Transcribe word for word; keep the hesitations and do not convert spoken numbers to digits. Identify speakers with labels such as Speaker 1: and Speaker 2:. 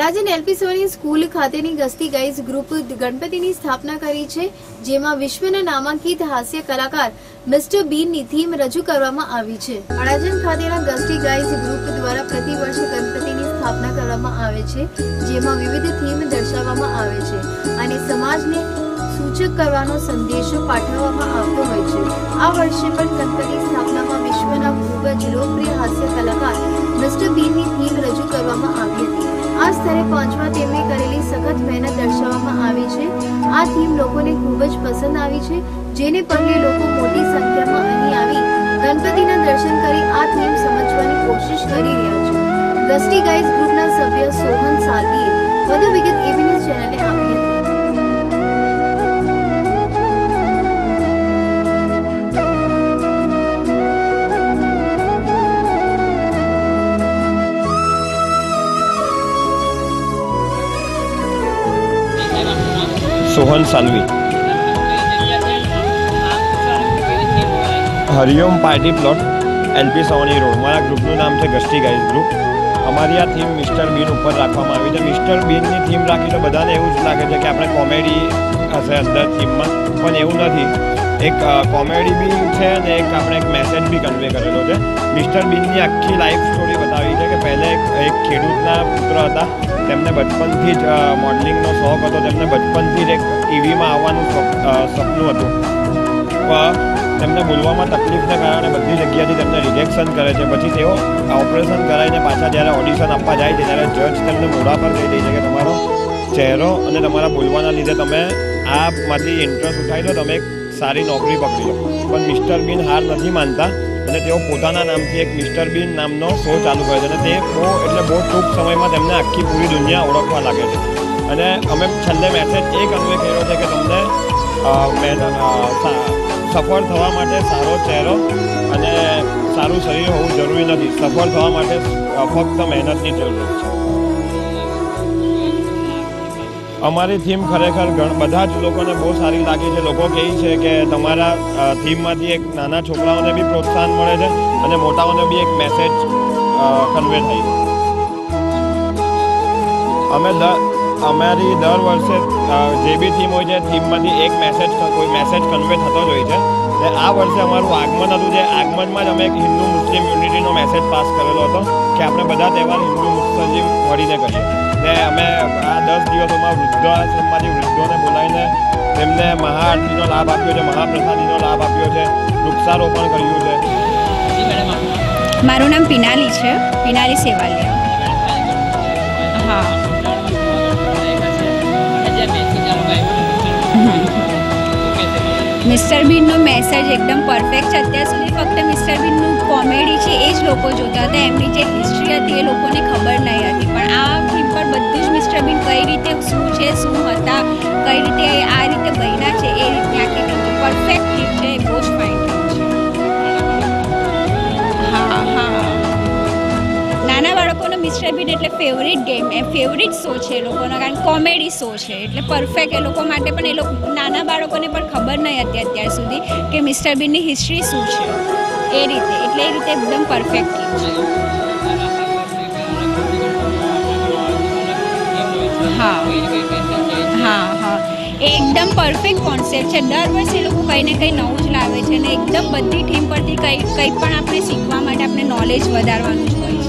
Speaker 1: Adajan LP Savani school ખાતેની ગસ્તી guys group ગણપતિની સ્થાપના કરી છે, જેમાં વિશ્વના નામાંકિત હાસ્ય કલાકાર મિસ્ટર બીનની થીમ રજૂ કરવામાં આવી છે। અડાજણ ખાતેના ગસ્તી ગાઈઝ ગ્રુપ દ્વારા પ્રતિવર્ષ ગણપતિની સ્થાપના કરવામાં આવે છે, જેમાં વિવિધ થીમ દર્શાવવામાં આવે છે અને સમાજને સૂચક કરવાનો સંદેશો પાઠવવામાં આવતો હોય છે। આ વર્ષે પણ ગણપતિ સ્થાપનામાં વિશ્વના ખૂબ જ લોકપ્રિય હાસ્ય કલાકાર મિસ્ટર બીનની થીમ રજૂ કરવામાં આવી હતી। આ સ્તરે પહોંચવા તેમણે કરેલી સખત મહેનત દર્શાવવામાં આવી છે। આ થીમ લોકોને ખૂબ જ પસંદ આવી છે, જેને પગલે લોકો મોટી સંખ્યામાં અહીં આવી ગણપતિના દર્શન કરી આ થીમ સમજવાની કોશિશ કરી રહ્યા છે। ગસ્તી ગાઈઝ ગ્રુપના સભ્ય સોહન સાલવીએ વધુ વિગત એબી ન્યૂઝ ચેનલને આપી હતી।
Speaker 2: Sohan Salvi, Hariom party plot, LP Savani road. मारा ग्रुपનું નામ છે ગસ્તી ગાઈઝ ગ્રુપ। અમારી આ થીમ મિસ્ટર બીન ઉપર રાખવામાં આવી છે। મિસ્ટર બીનની થીમ રાખી તો બધાને એવું જ લાગે છે કે આપણે કોમેડી હશે અંદર થીમમાં, પણ એવું નથી। એક કોમેડી બી છે અને એક આપણે એક મેસેજ બી કન્વે કરેલો છે। મિસ્ટર બીનની આખી લાઈફ સ્ટોરી બતાવી છે કે પહેલે એક ખેડૂતના પુત્ર હતા, તેમને બચપનથી જ મોડલિંગનો શોખ હતો, તેમને બચપનથી જ એક ટીવીમાં આવવાનું સપનું હતું, પણ તેમને બોલવામાં તકલીફને કારણે બધી જગ્યાથી તેમને રિજેક્શન કરે છે। પછી તેઓ ઓપરેશન કરાવીને પાછા જ્યારે ઓડિશન આપવા જાય છે ત્યારે જજ તેમને મોઢા પર કહી દે છે કે તમારો ચહેરો અને તમારા બોલવાના લીધે તમે આમાંથી ઇન્ટરેસ્ટ ઉઠાવી દો, તમે એક સારી નોકરી પકડી લો। પણ મિસ્ટર બીન હાર નથી માનતા અને તેઓ પોતાના નામથી એક મિસ્ટર બીન નામનો શો ચાલુ કરે છે અને તે બહુ એટલે બહુ ટૂંક સમયમાં તેમને આખી પૂરી દુનિયા ઓળખવા લાગે છે। અને અમે છેલ્લે મેસેજ એ કન્વે કર્યો છે કે તમને સફળ થવા માટે સારો ચહેરો અને સારું શરીર હોવું જરૂરી નથી, સફળ થવા માટે ફક્ત મહેનતની જરૂર છે। અમારી થીમ ખરેખર બધા જ લોકોને બહુ સારી લાગી છે। લોકો કહે છે કે તમારા થીમમાંથી એક નાના છોકરાઓને બી પ્રોત્સાહન મળે છે અને મોટાઓને બી એક મેસેજ કન્વે થાય છે। અમે અમારી દર વર્ષે જે બી થીમ હોય છે થીમમાંથી એક મેસેજ કોઈ મેસેજ કન્વે થતો જ હોય છે। ને આ વર્ષે અમારું આગમન હતું, જે આગમનમાં જ અમે એક હિન્દુ મુસ્લિમ યુનિટીનો મેસેજ પાસ કરેલો હતો કે આપણે બધા તહેવાર હિન્દુ મુસ્લિમ મળીને કરીએ। ને અમે આ દસ દિવસોમાં વૃદ્ધાશ્રમમાંથી વૃદ્ધોને બોલાવીને તેમને મહાઆરતીનો લાભ આપ્યો છે, મહાપ્રસાદીનો લાભ આપ્યો છે, વૃક્ષારોપણ કર્યું છે।
Speaker 3: મારું નામ પિનાલી છે, પિનાલી સેવાલિયા। હા, મિસ્ટર બીનનો મેસેજ એકદમ પરફેક્ટ છે। અત્યાર સુધી ફક્ત મિસ્ટર બીનનું કોમેડી છે એ જ લોકો જોતા હતા, એમની જે હિસ્ટ્રી હતી એ લોકોને ખબર નહીં હતી, પણ આ ફિલ્મ પર બધું જ મિસ્ટર બીન કઈ રીતે શું છે, શું હતા, કઈ રીતે આ રીતે બન્યા છે એ રીતે આખી ફિલ્મ પરફેક્ટ ફિલ્મ છે, બહુ જ ફાઇન ફિલ્મ છે। હા હા, નાના બાળકોનો મિસ્ટર બીન એટલે ફેવરિટ ગેમ એ ફેવરિટ શો છે એ લોકોનો, કારણ કોમેડી શો છે એટલે પરફેક્ટ એ લોકો માટે પણ એ લોકો નાના બાળકોને પણ ખબર નહીં હતી અત્યાર સુધી કે મિસ્ટર બીનની હિસ્ટ્રી શું છે એ રીતે, એટલે એ રીતે એકદમ પરફેક્ટ છે। હા હા હા, એ એકદમ પરફેક્ટ કોન્સેપ્ટ છે। દર વર્ષે એ લોકો કંઈ ને કંઈ નવું જ લાવે છે અને એકદમ બધી ટીમ પરથી કંઈ કંઈ પણ આપણે શીખવા માટે આપણે નોલેજ વધારવાનું જ હોય છે।